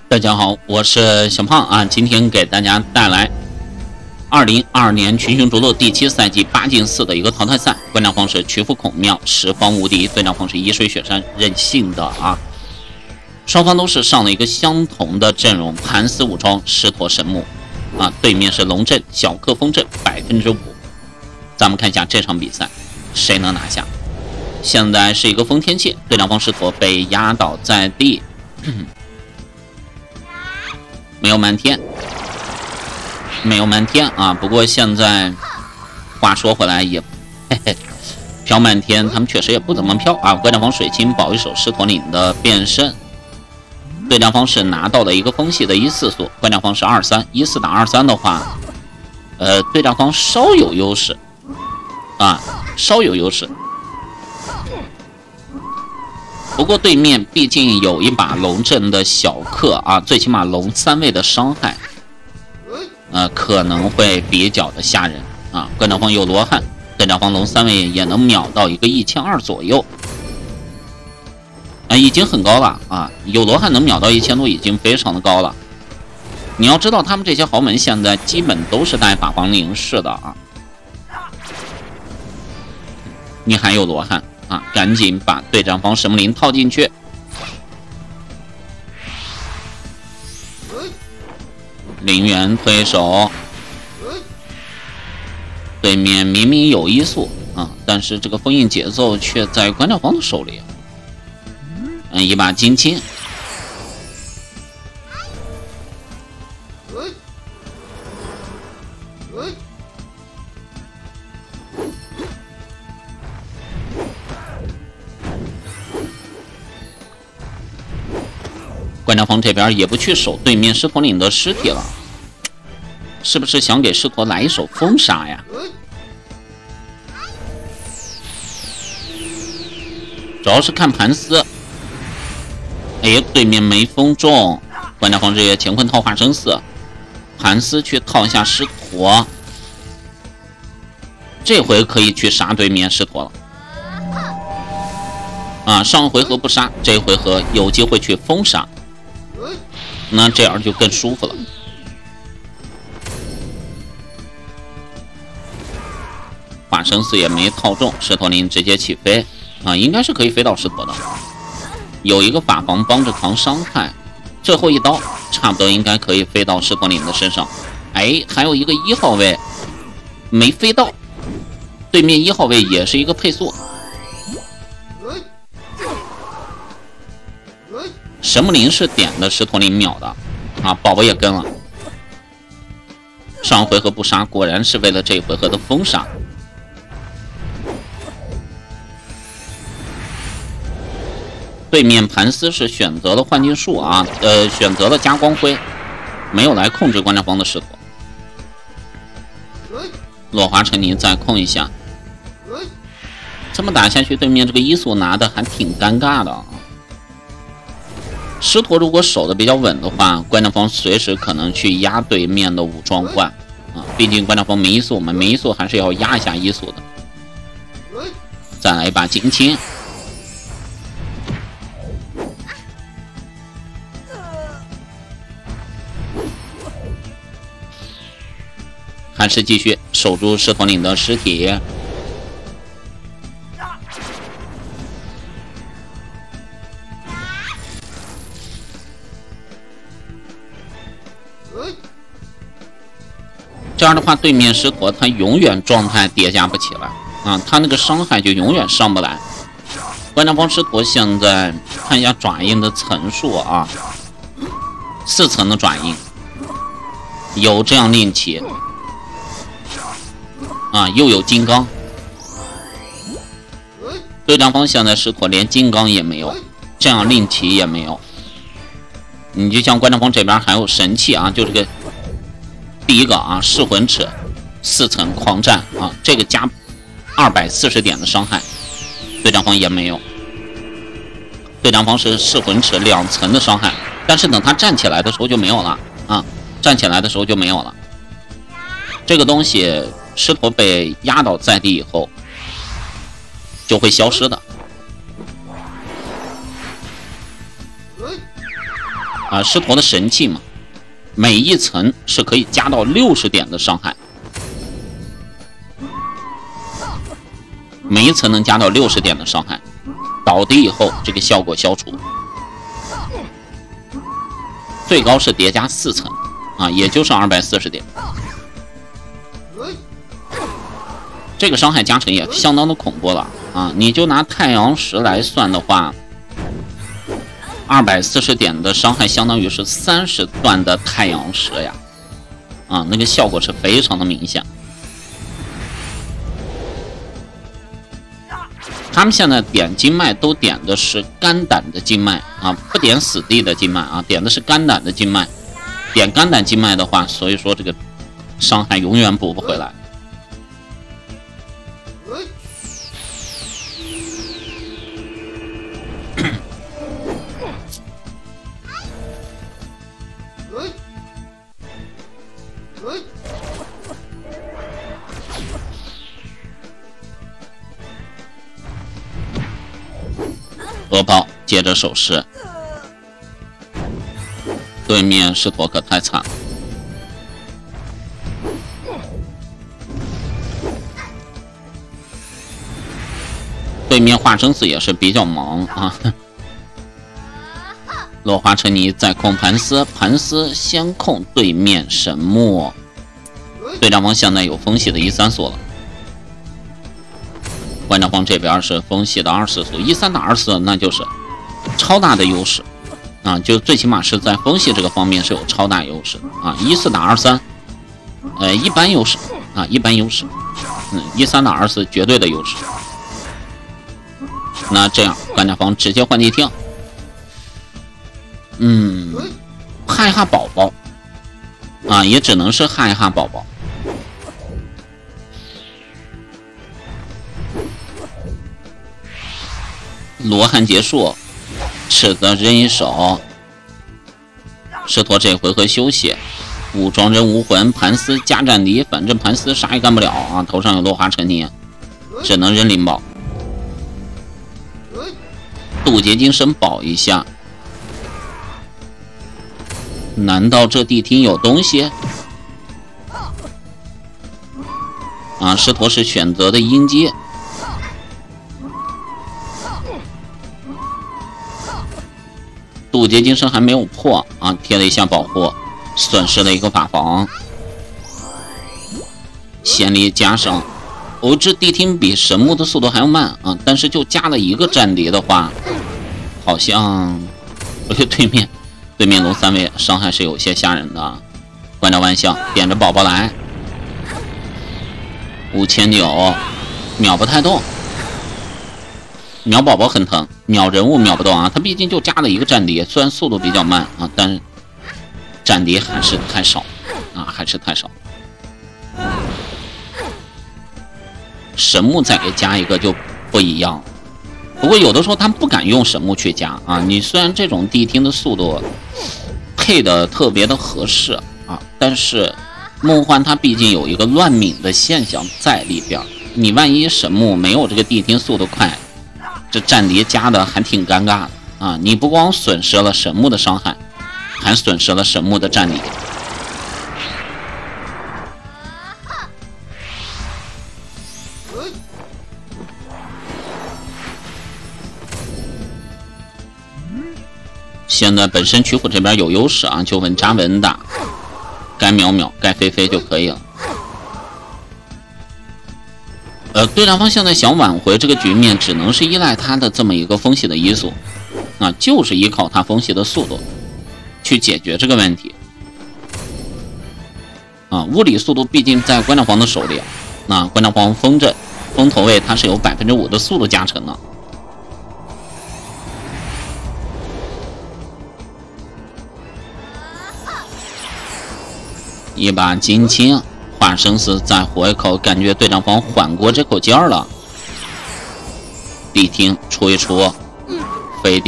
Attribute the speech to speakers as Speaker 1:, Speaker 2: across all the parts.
Speaker 1: 大家好，我是小胖啊，今天给大家带来2022年群雄逐鹿第7赛季8进4的一个淘汰赛。观战方式曲阜孔庙，十方无敌；对战方式一水雪山，任性的啊。双方都是上了一个相同的阵容，盘丝武装，狮驼神木啊，对面是龙阵小克风阵5%。咱们看一下这场比赛谁能拿下。现在是一个风天气，对战方狮驼被压倒在地。没有漫天，没有漫天啊！不过现在话说回来也，飘漫天，他们确实也不怎么飘啊。观战方水晶保一手狮驼岭的变身，对战方是拿到了一个风系的14速，观战方是23，14打23的话，对战方稍有优势啊，稍有优势。不过对面毕竟有一把龙阵的小克啊，最起码龙3位的伤害，可能会比较的吓人啊。观战方有罗汉，对战方龙3位也能秒到一个1200左右，已经很高了啊。有罗汉能秒到1000多，已经非常的高了。你要知道，他们这些豪门现在基本都是带法皇灵式的啊。你还有罗汉。啊，赶紧把对战方神木林套进去。陵园推手，对面明明有1速啊，但是这个封印节奏却在观战方的手里。一把金青。观战方这边也不去守对面狮驼岭的尸体了，是不是想给狮驼来一手封杀呀？主要是看盘丝。哎，对面没封中，观战方这些乾坤套化生4，盘丝去套一下狮驼，这回可以去杀对面狮驼了。啊，上回合不杀，这回合有机会去封杀。那这样就更舒服了。化生4也没套中，狮驼岭直接起飞啊，应该是可以飞到狮驼的。有一个法防帮着扛伤害，最后一刀差不多应该可以飞到狮驼岭的身上。哎，还有一个1号位没飞到，对面1号位也是一个配速。神木林是点的狮驼岭秒的啊，宝宝也跟了。上回合不杀，果然是为了这回合的封杀。对面盘丝是选择了幻境术啊，选择了加光辉，没有来控制观战方的狮驼。落花成泥再控一下，这么打下去，对面这个1速拿的还挺尴尬的啊。狮驼如果守的比较稳的话，观战方随时可能去压对面的武装冠啊，毕竟观战方没1速，我们没1速还是要压一下1速的。再来一把金青，还是继续守住狮驼岭的尸体。这样的话，对面狮驼他永远状态叠加不起来啊，他那个伤害就永远上不来。观战方狮驼现在看一下爪印的层数啊，4层的爪印，有这样令旗啊，又有金刚。对战方现在狮驼连金刚也没有，这样令旗也没有。你就像观战方这边还有神器啊，就这个。第一个啊，噬魂尺4层狂战啊，这个加240点的伤害，对战方也没有。对战方是噬魂尺2层的伤害，但是等他站起来的时候就没有了啊，站起来的时候就没有了。这个东西狮驼被压倒在地以后就会消失的。 狮驼的神器嘛，每一层是可以加到60点的伤害，每一层能加到60点的伤害，倒地以后这个效果消除，最高是叠加4层啊，也就是240点。这个伤害加成也相当的恐怖了啊！你就拿太阳石来算的话，240点的伤害相当于是30段的太阳石呀！啊，那个效果是非常的明显。他们现在点经脉都点的是肝胆的经脉啊，不点死地的经脉啊，点的是肝胆的经脉。点肝胆经脉的话，所以说这个伤害永远补不回来。恶爆接着手势，对面狮驼可太惨了。对面华生寺也是比较忙啊。落花成泥再控盘丝，盘丝先控对面神木。队长方现在有风系的13速了。馆长方这边是风系的24速，13打24那就是超大的优势啊！就最起码是在风系这个方面是有超大优势啊！14打23，一般优势啊，一般优势，13打24绝对的优势。那这样馆长方直接换地听，害哈宝宝啊，也只能是害哈宝宝。罗汉结束，赤子扔一手，狮驼这回合休息，武装人无魂，盘丝加战敌，反正盘丝啥也干不了啊，头上有落花成泥，只能扔灵宝。渡劫金身保一下，难道这地听有东西？啊，狮驼是选择的阴阶。渡劫金身还没有破啊，贴了一下保护，损失了一个法防。先力加上，这地听比神木的速度还要慢啊，但是就加了一个战敌的话，好像对面龙3位伤害是有些吓人的。关照万象，点着宝宝来，5900秒不太动。秒宝宝很疼，秒人物秒不动啊！他毕竟就加了一个战敌，虽然速度比较慢啊，但是战敌还是太少啊，还是太少。神木再给加一个就不一样了。不过有的时候他们不敢用神木去加啊。你虽然这种地听的速度配的特别的合适啊，但是梦幻它毕竟有一个乱敏的现象在里边，你万一神木没有这个地听速度快，这战敌加的还挺尴尬的啊！你不光损失了神木的伤害，还损失了神木的战力。现在本身曲虎这边有优势啊，就稳扎稳打，该秒秒该飞飞就可以了。对战方现在想挽回这个局面，只能是依赖他的这么一个风系的移速，啊，就是依靠他风系的速度去解决这个问题。啊，物理速度毕竟在关照皇的手里，那关照皇风阵风头位它是有5%的速度加成的。一把金青。华生死再活一口，感觉队长方缓过这口气儿了。地听出一出，飞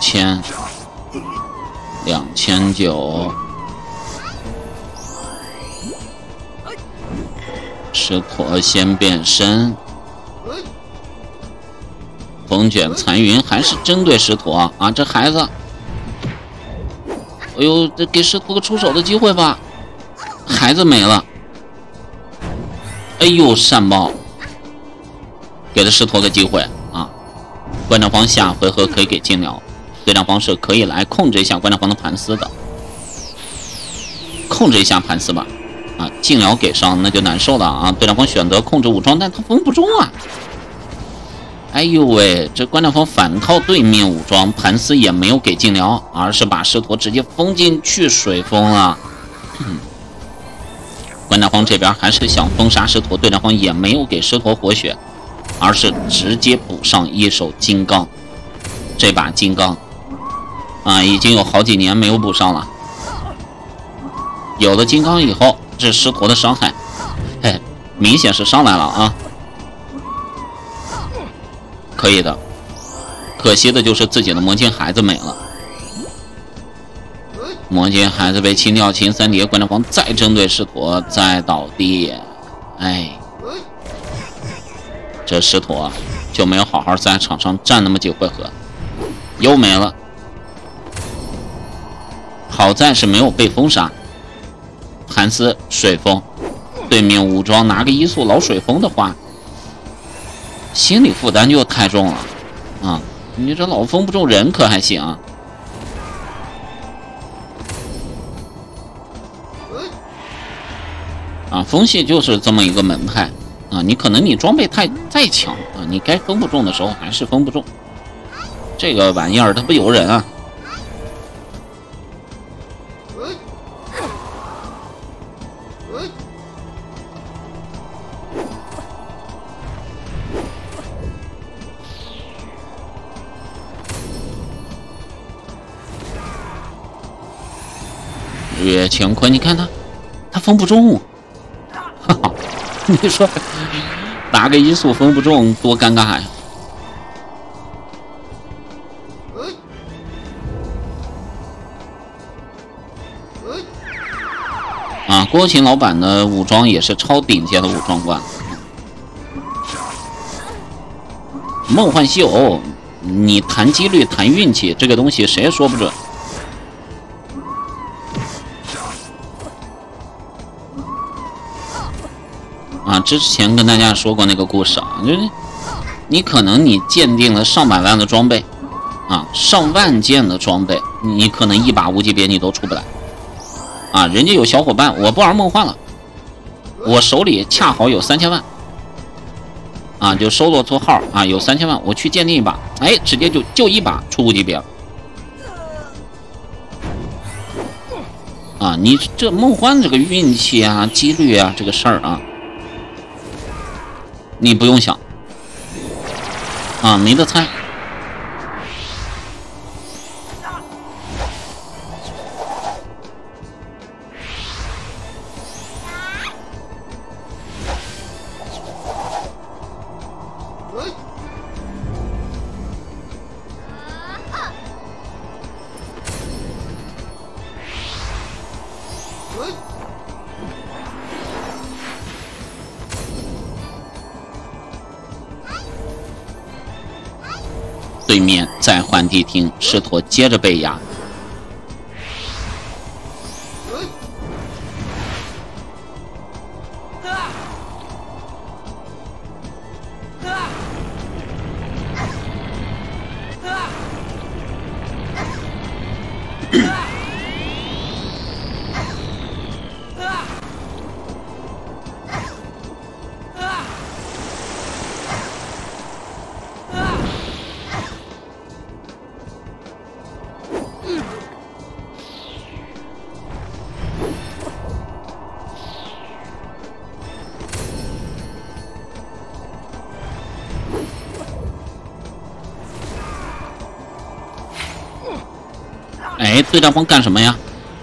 Speaker 1: 掉。2000、2000、2900， 石驼先变身，风卷残云还是针对石驼啊！这孩子，哎呦，这给石驼个出手的机会吧！孩子没了，哎呦，善报，给了石驼个机会啊！馆长方下回合可以给禁疗，队长方是可以来控制一下馆长方的盘丝的，控制一下盘丝吧。啊，禁疗给上那就难受了啊！队长方选择控制武装，但他封不中啊！哎呦喂，这馆长方反套对面武装，盘丝也没有给禁疗，而是把石驼直接封进去水封了。馆长方这边还是想封杀石驼，队长方也没有给石驼活血，而是直接补上一手金刚。这把金刚啊，已经有好几年没有补上了。有了金刚以后，这石驼的伤害，哎，明显是上来了啊！可以的，可惜的就是自己的魔晶孩子没了。魔晶孩子被清掉，秦三叠，馆长方再针对石驼，再倒地，哎，这石驼就没有好好在场上站那么几回合，又没了。好在是没有被封杀。盘丝水封，对面武装拿个移速老水封的话，心理负担就太重了啊！你这老封不中人可还行啊？啊，风系就是这么一个门派啊！你可能你装备再强啊，你该封不中的时候还是封不中。这个玩意儿它不由人啊！月乾坤，你看他封不中，哈哈，你说打个移速封不中多尴尬呀！啊，郭琴老板的武装也是超顶尖的武装官。梦幻西游，你谈几率谈运气，这个东西谁也说不准。啊，之前跟大家说过那个故事啊，就是你可能你鉴定了上百万的装备，啊，上万件的装备，你可能一把无级别你都出不来，啊，人家有小伙伴，我不玩梦幻了，我手里恰好有3000万，啊，就收罗错号啊，有3000万，我去鉴定一把，哎，直接就一把出无级别了，啊，你这梦幻这个运气啊、几率啊这个事儿啊。你不用想，啊，没得猜。对面再换地听，石驼接着被压。哎，对战方干什么呀？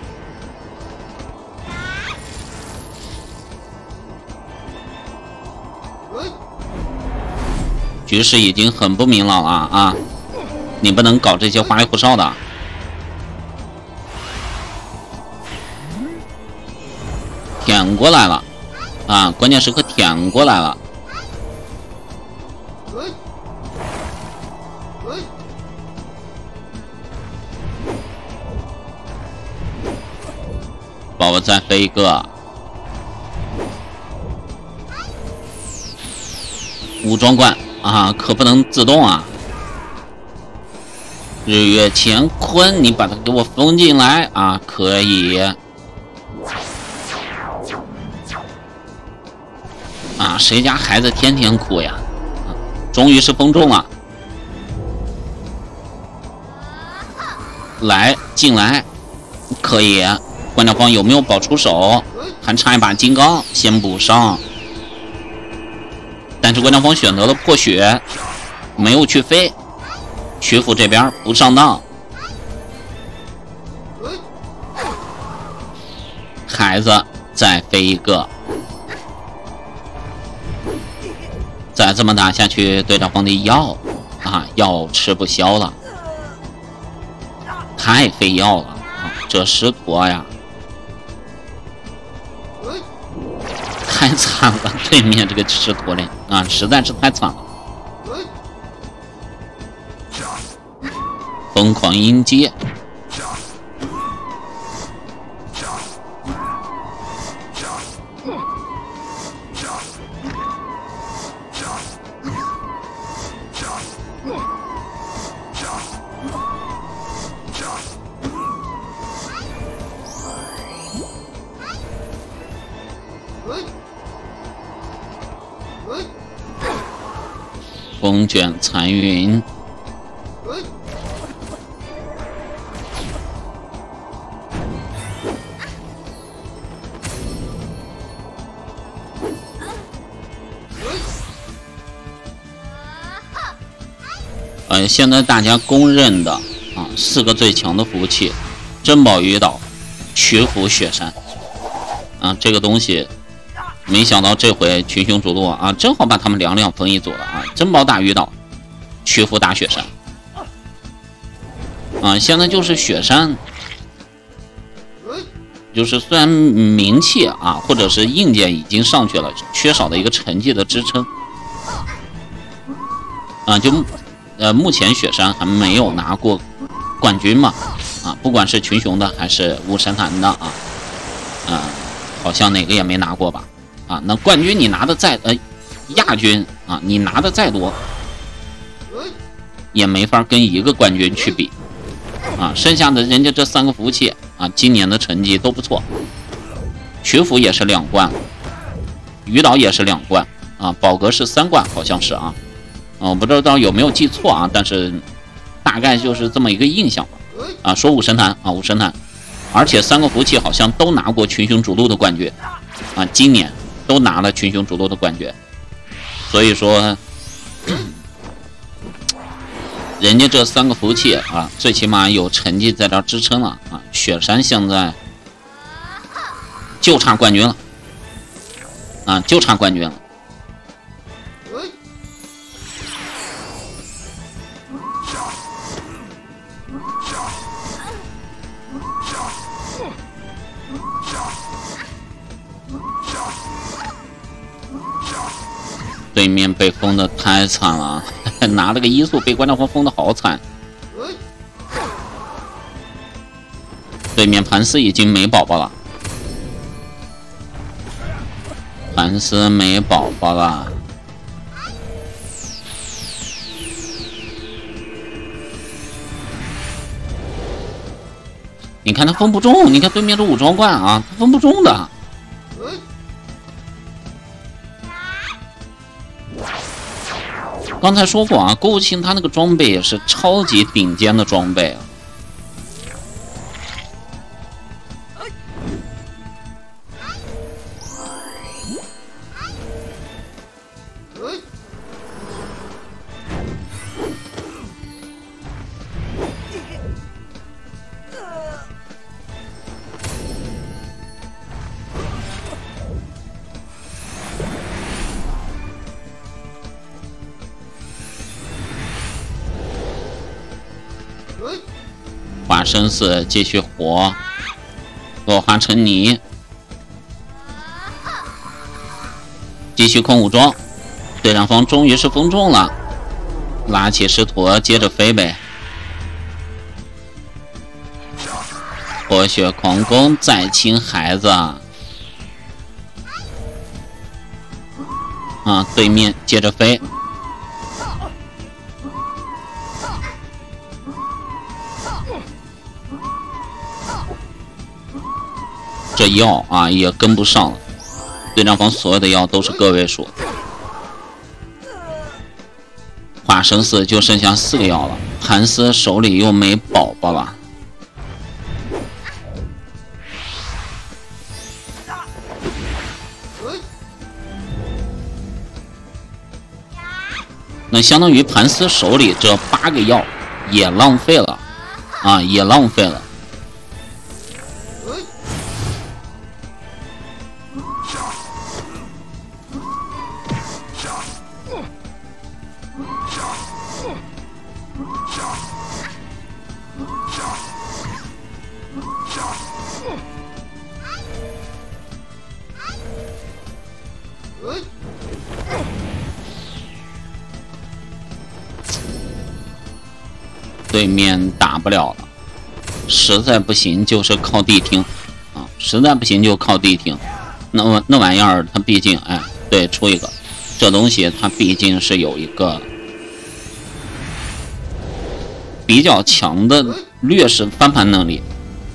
Speaker 1: 局势已经很不明朗了啊！你不能搞这些花里胡哨的。 舔过来了啊！关键时刻舔过来了。宝宝再飞一个。武装冠啊，可不能自动啊！日月乾坤，你把它给我封进来啊！可以啊！谁家孩子天天哭呀？终于是封中了，来进来，可以。关掉光有没有保出手？还差一把金刚，先补上。但是关掉光选择了破血，没有去飞。曲阜这边不上当，孩子再飞一个，再这么打下去，对着皇帝药啊，药吃不消了，太费药了啊！这狮驼呀，太惨了，对面这个狮驼嘞啊，实在是太惨了。疯狂音阶，风卷残云。现在大家公认的啊，4个最强的服务器：珍宝鱼岛、曲阜、雪山。啊，这个东西，没想到这回群雄逐鹿啊，正好把他们两分一组了啊！珍宝打鱼岛，曲阜打雪山。啊，现在就是雪山，就是虽然名气啊，或者是硬件已经上去了，缺少的一个成绩的支撑。啊，就。目前雪山还没有拿过冠军嘛？啊，不管是群雄的还是武神坛的啊，好像哪个也没拿过吧？啊，那冠军你拿的再亚军啊，你拿的再多，也没法跟一个冠军去比啊。剩下的人家这3个服务器啊，今年的成绩都不错，曲阜也是2冠，鱼岛也是2冠啊，宝格是3冠，好像是啊。我不知道有没有记错啊，但是大概就是这么一个印象吧。啊，说武神坛啊，武神坛，而且3个服务器好像都拿过群雄逐鹿的冠军啊，今年都拿了群雄逐鹿的冠军，所以说，人家这3个服务器啊，最起码有成绩在这支撑了啊。雪山现在就差冠军了啊，就差冠军了。对面被封的太惨了，拿了个1速被关照峰封的好惨。对面盘丝已经没宝宝了，盘丝没宝宝了。你看他封不中，你看对面是武装冠啊，他封不中的。刚才说过啊，购物清他那个装备也是超级顶尖的装备啊。化生死继续活，落花成泥。 继续控武装，对战方终于是封中了，拉起狮驼接着飞呗。活血狂攻再亲孩子啊！对面接着飞。这药啊也跟不上了，对战方所有的药都是个位数。化生死就剩下4个药了，盘丝手里又没宝宝了。那相当于盘丝手里这8个药也浪费了啊，也浪费了。对面打不了了，实在不行就是靠地听啊，实在不行就靠地听。那玩意儿它毕竟对，出一个，这东西它毕竟是有一个比较强的劣势翻盘能力。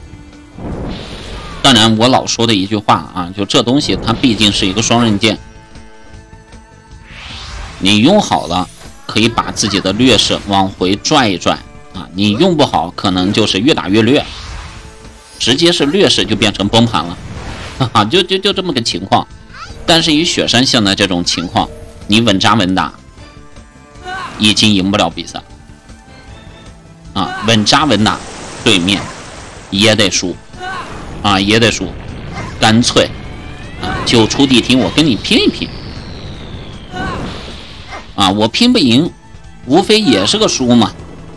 Speaker 1: 当然我老说的一句话啊，就这东西它毕竟是一个双刃剑，你用好了可以把自己的劣势往回拽一拽啊，你用不好可能就是越打越劣，直接是劣势就变成崩盘了，哈哈，就这么个情况。但是以雪山现在这种情况，你稳扎稳打，已经赢不了比赛啊，稳扎稳打，对面也得输啊，也得输，干脆啊就出地听，我跟你拼一拼啊，我拼不赢，无非也是个输嘛。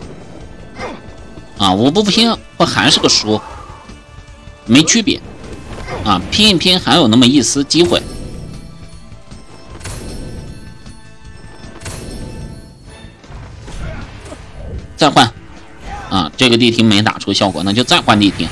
Speaker 1: 啊，我不拼不还是个输，没区别啊！拼一拼还有那么一丝机会。再换啊，这个地听没打出效果，那就再换地听。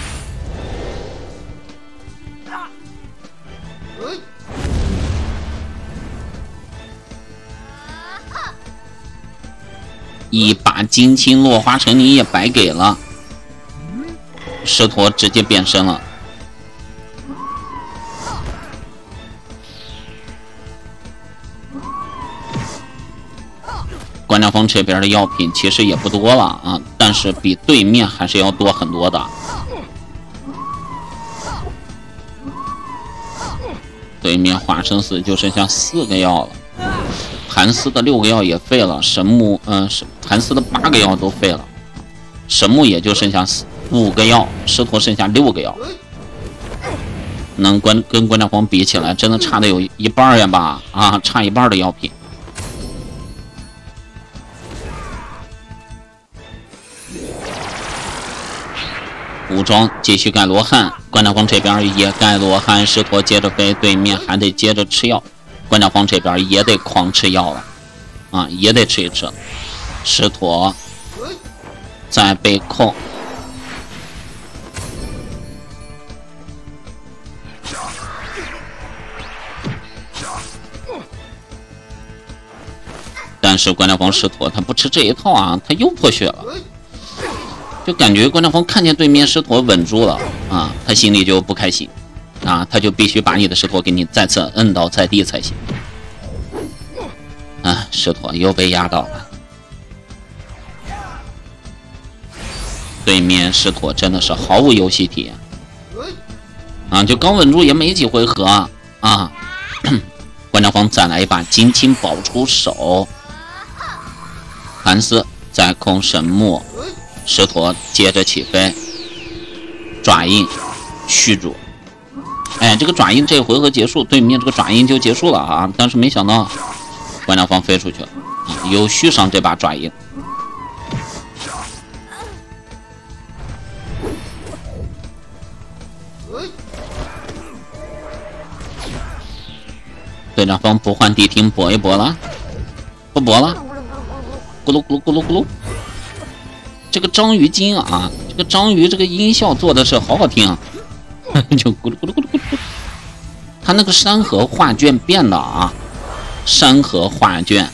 Speaker 1: 一把金青落花城你也白给了，狮驼直接变身了。关家峰这边的药品其实也不多了啊，但是比对面还是要多很多的。对面化生死就剩下4个药了。盘丝的6个药也废了，神木盘丝的8个药都废了，神木也就剩下5个药，狮驼剩下6个药，能跟关家峰比起来，真的差的有一半呀吧？啊，差一半的药品。武装继续盖罗汉，关家峰这边也盖罗汉，狮驼接着飞，对面还得接着吃药。关家峰这边也得狂吃药了啊，也得吃一吃。狮驼再被控，但是关家峰狮驼他不吃这一套啊，他又破血了，就感觉关家峰看见对面狮驼稳住了啊，他心里就不开心。啊，他就必须把你的狮驼给你再次摁倒在地才行。啊，狮驼又被压倒了。对面狮驼真的是毫无游戏体验。啊，就刚稳住也没几回合啊。关家峰再来一把金青保出手，盘丝再控神木，狮驼接着起飞，爪印续住。这个爪印这回合结束，对面这个爪印就结束了啊！但是没想到关家峰飞出去了啊，又续上这把爪印。 队长方不换地听搏一搏了，不搏了，咕噜咕噜咕噜咕噜。这个章鱼精啊，这个章鱼这个音效做的是好好听啊，就咕噜咕噜咕噜咕噜。他那个山河画卷变了啊，山河画卷，《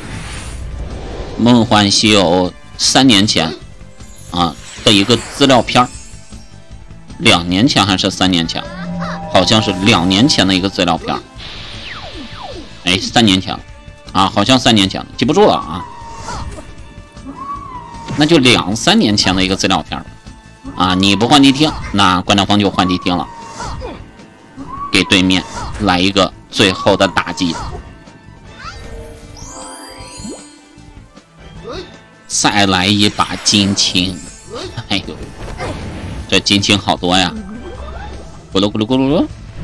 Speaker 1: 梦幻西游》3年前啊的一个资料片2年前还是3年前，好像是2年前的一个资料片。哎，3年前了啊，好像3年前了，记不住了啊。那就2、3年前的一个资料片啊，你不换地听，那关长方就换地听了，给对面来一个最后的打击。再来一把金青，哎呦，这金青好多呀！咕噜咕噜咕噜噜。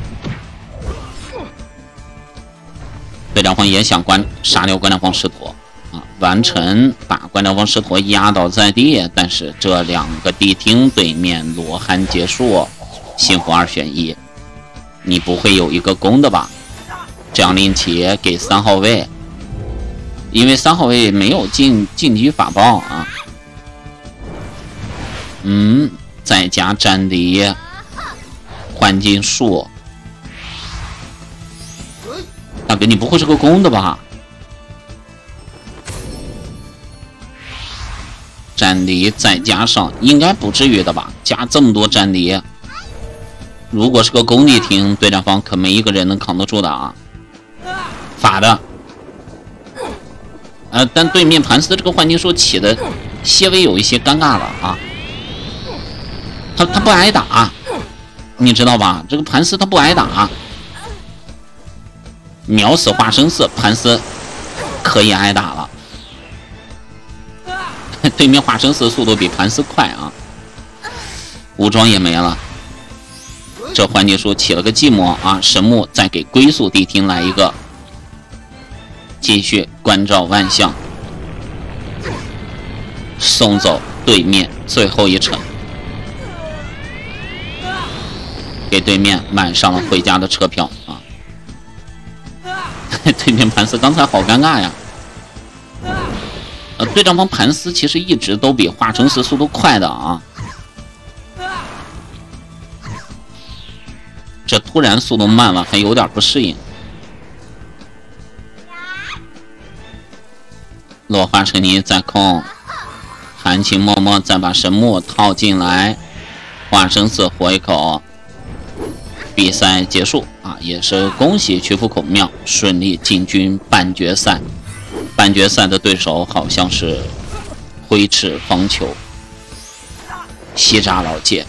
Speaker 1: 队长方也想杀掉关长方狮驼啊，完成把关长方狮驼压倒在地，但是这2个地听对面罗汉结束，幸福2选1，你不会有一个攻的吧？这样令旗给3号位，因为3号位没有晋级法宝啊。再加战敌，幻境术。大哥，你不会是个攻的吧？战敌再加上，应该不至于的吧？加这么多战敌，如果是个攻地听，对战方可没一个人能扛得住的啊！法的，但对面盘丝这个幻境术起的些微有一些尴尬了啊！他不挨打，你知道吧？这个盘丝他不挨打。秒死化生寺，盘丝可以挨打了。对面化生寺速度比盘丝快啊，武装也没了。这幻境术起了个寂寞啊，神木再给龟速地听来一个，继续关照万象，送走对面最后一程，给对面买上了回家的车票啊。对面盘丝刚才好尴尬呀。对战方盘丝其实一直都比化成丝速度快的啊。这突然速度慢了，还有点不适应。落花成泥在控，含情脉脉再把神木套进来，化生寺活一口。比赛结束啊，也是恭喜曲阜孔庙顺利进军半决赛。半决赛的对手好像是挥斥方遒、西栅老界。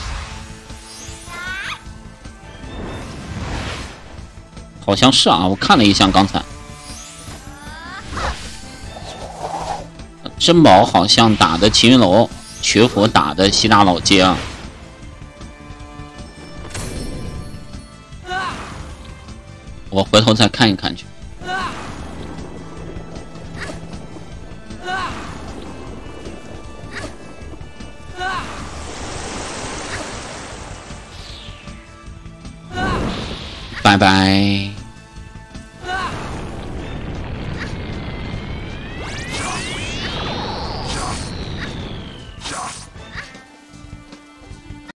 Speaker 1: 好像是啊，我看了一下刚才。珍宝好像打的齐云楼，曲阜打的西栅老街啊。我回头再看一看去。拜拜。